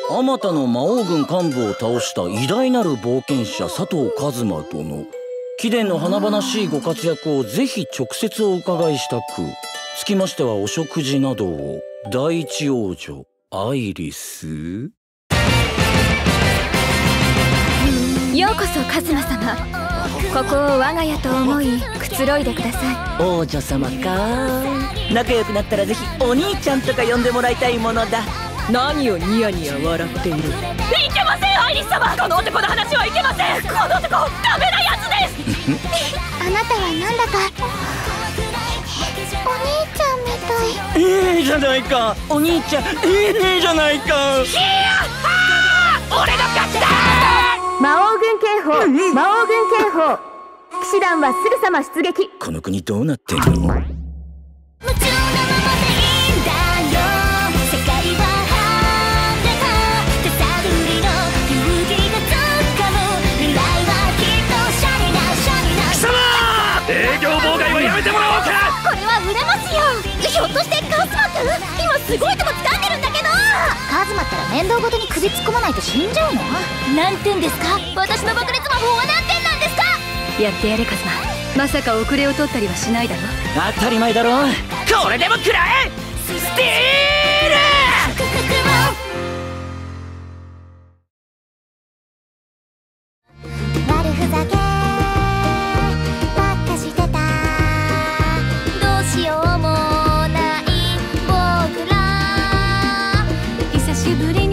あまたの魔王軍幹部を倒した偉大なる冒険者佐藤一馬殿、貴殿の華々しいご活躍をぜひ直接お伺いしたく、つきましてはお食事などを。第一王女アイリス。 ようこそ一馬様。ここを我が家と思いくつろいでください。王女様か。仲良くなったらぜひお兄ちゃんとか呼んでもらいたいものだ。 何をニヤニヤ笑っている。いけませんアイリス様、この男の話はいけません。この男ダメなやつですあなたはなんだかお兄ちゃんみたい。 いいじゃないかお兄ちゃん、いいじゃないか。 ヒヤッハー、俺の勝ちだ。 魔王軍警報、魔王軍警報。騎士団はすぐさま出撃。 この国どうなってんの。 営業妨害はやめてもらおうか。 これは売れますよ。ひょっとしてカズマくん、今すごいとこ掴んでるんだけど。カズマったら面倒ごとに首突っ込まないと死んじゃうの。何点ですか。私の爆裂魔法は何点なんですか。 やってやれカズマ。まさか遅れを取ったりはしないだろ。 当たり前だろ。 これでも食らえスティール。 悪ふざけしようもない僕ら久しぶり